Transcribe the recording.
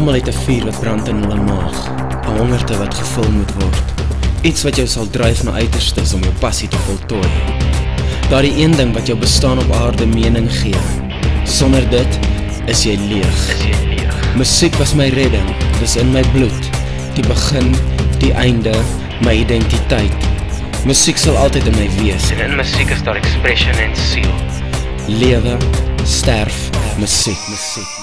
Almal het 'n vuur wat brand in hulle maag, 'n hongerte wat gevul moet word. Iets wat jou sal dryf na uiterstes om jou passie te voltooi. Daardie een ding wat jou bestaan op aarde mening gee. Sonder dit is jy leeg. Musiek was my redding, dis in my bloed. Die begin, die einde, my identiteit. Musiek sal altyd in my wees. En in musiek is daar expression en siel. Lewe, sterf, musiek.